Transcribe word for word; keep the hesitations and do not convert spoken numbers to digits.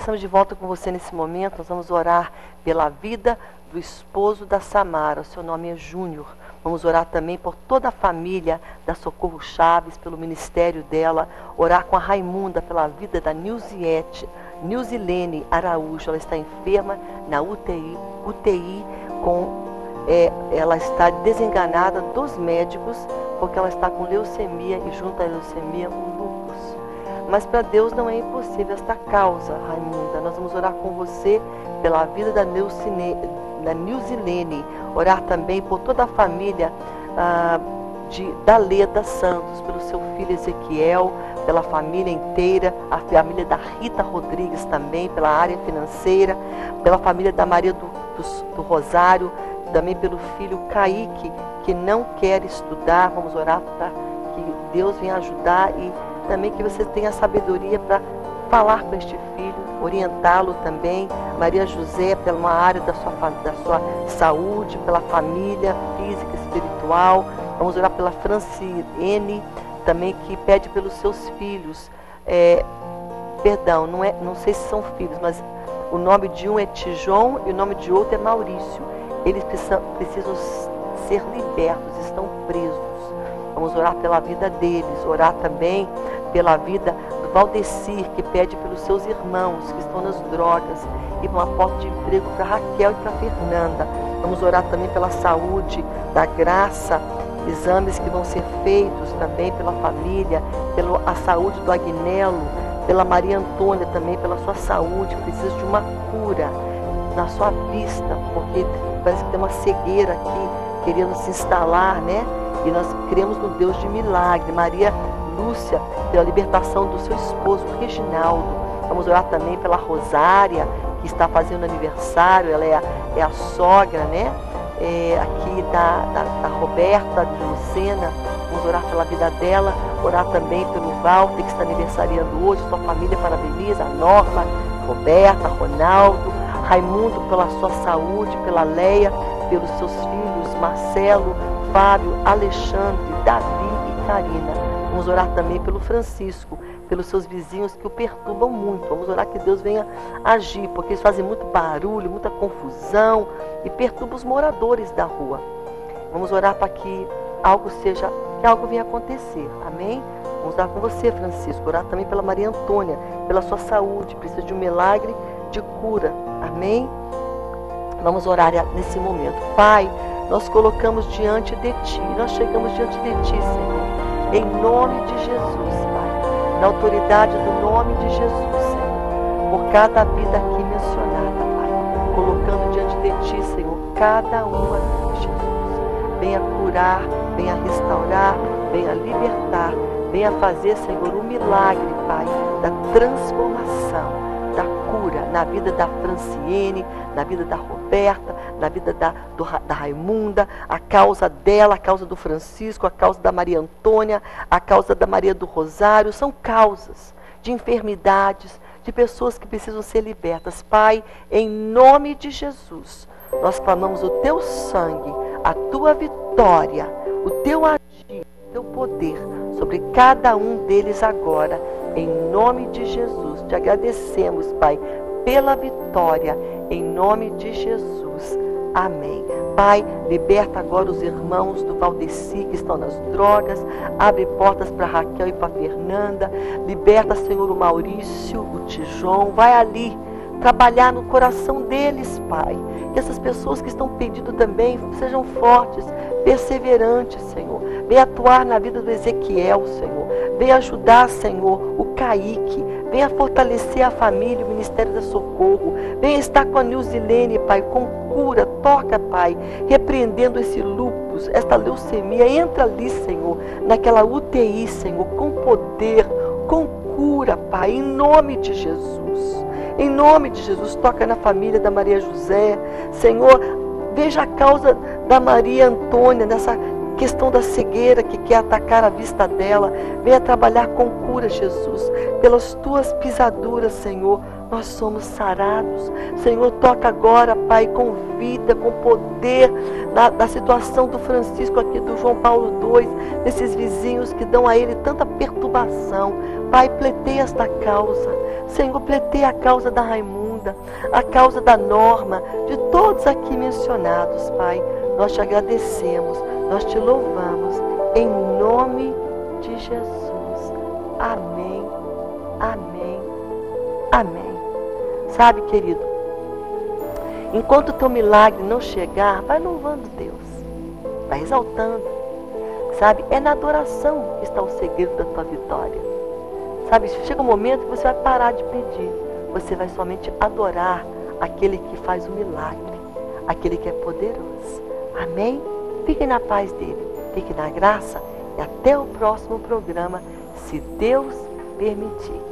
estamos de volta com você nesse momento. Nós vamos orar pela vida do esposo da Samara. O seu nome é Júnior. Vamos orar também por toda a família da Socorro Chaves, pelo ministério dela. Orar com a Raimunda pela vida da Nilziete, Nilzilene Araújo. Ela está enferma na U T I, U T I com, é, ela está desenganada dos médicos, porque ela está com leucemia e junto à leucemia um lúpus. Mas para Deus não é impossível esta causa, Raimunda. Nós vamos orar com você pela vida da, Neucine, da Nilzilene. Orar também por toda a família ah, de, da Leda Santos, pelo seu filho Ezequiel, pela família inteira, a família da Rita Rodrigues também, pela área financeira, pela família da Maria do, do, do Rosário, também pelo filho Kaique, que não quer estudar. Vamos orar para que Deus venha ajudar e também que você tenha sabedoria para falar com este filho, orientá-lo também. Maria José, pela uma área da sua, da sua saúde, pela família física e espiritual. Vamos orar pela Franciene, também, que pede pelos seus filhos. É, perdão, não, é, não sei se são filhos, mas o nome de um é Tijon e o nome de outro é Maurício. Eles precisam, precisam ser libertos, estão presos. Vamos orar pela vida deles, orar também pela vida do Valdecir, que pede pelos seus irmãos que estão nas drogas e uma porta de emprego para Raquel e para Fernanda. Vamos orar também pela saúde da Graça, exames que vão ser feitos também pela família, pela saúde do Agnello, pela Maria Antônia também, pela sua saúde, precisa de uma cura na sua vista, porque parece que tem uma cegueira aqui querendo se instalar, né? E nós cremos no Deus de milagre. Maria Lúcia, pela libertação do seu esposo, Reginaldo. Vamos orar também pela Rosária, que está fazendo aniversário. Ela é a, é a sogra, né? É, aqui da, da, da Roberta, de Lucena. Vamos orar pela vida dela. Orar também pelo Walter, que está aniversariando hoje. Sua família parabeniza. A Norma, Roberta, Ronaldo. Raimundo, pela sua saúde. Pela Leia, pelos seus filhos, Marcelo, Fábio, Alexandre, Davi e Karina. Vamos orar também pelo Francisco, pelos seus vizinhos que o perturbam muito. Vamos orar que Deus venha agir, porque eles fazem muito barulho, muita confusão e perturbam os moradores da rua. Vamos orar para que algo seja, que algo venha acontecer. Amém? Vamos orar com você, Francisco. Orar também pela Maria Antônia, pela sua saúde. Precisa de um milagre de cura. Amém? Vamos orar nesse momento. Pai, nós colocamos diante de Ti, nós chegamos diante de Ti, Senhor, em nome de Jesus, Pai, na autoridade do nome de Jesus, Senhor, por cada vida aqui mencionada, Pai, colocando diante de Ti, Senhor, cada uma delas, Jesus. Venha curar, venha restaurar, venha libertar, venha fazer, Senhor, um milagre, Pai, da transformação, da cura na vida da Franciene, na vida da Roberta, na vida da, do, da Raimunda, a causa dela, a causa do Francisco, a causa da Maria Antônia, a causa da Maria do Rosário. São causas de enfermidades, de pessoas que precisam ser libertas. Pai, em nome de Jesus, nós clamamos o Teu sangue, a Tua vitória, o Teu agir, o Teu poder sobre cada um deles agora. Em nome de Jesus, te agradecemos, Pai, pela vitória, em nome de Jesus. Amém. Pai, liberta agora os irmãos do Valdeci que estão nas drogas, abre portas para Raquel e para Fernanda, liberta, Senhor, o Maurício, o Tijon, vai ali trabalhar no coração deles, Pai. Que essas pessoas que estão pedindo também sejam fortes, perseverantes, Senhor. Venha atuar na vida do Ezequiel, Senhor. Venha ajudar, Senhor, o Kaique. Venha fortalecer a família, o Ministério da Socorro. Venha estar com a Nilzilene, Pai, com cura. Toca, Pai, repreendendo esse lúpus, esta leucemia. Entra ali, Senhor, naquela U T I, Senhor, com poder, com cura, Pai, em nome de Jesus. Em nome de Jesus, toca na família da Maria José. Senhor, veja a causa da Maria Antônia, nessa questão da cegueira que quer atacar a vista dela. Venha trabalhar com cura, Jesus. Pelas Tuas pisaduras, Senhor, nós somos sarados. Senhor, toca agora, Pai, com vida, com poder, na, na situação do Francisco aqui, do João Paulo dois, desses vizinhos que dão a ele tanta perturbação. Pai, pleiteia esta causa. Senhor, pleiteia a causa da Raimunda, a causa da Norma, de todos aqui mencionados, Pai. Nós te agradecemos, nós te louvamos, em nome de Jesus. Amém, amém, amém. Sabe, querido, enquanto o teu milagre não chegar, vai louvando Deus, vai exaltando. Sabe, é na adoração que está o segredo da tua vitória. Sabe, chega um momento que você vai parar de pedir. Você vai somente adorar aquele que faz o milagre, aquele que é poderoso. Amém? Fiquem na paz dele, fiquem na graça e até o próximo programa, se Deus permitir.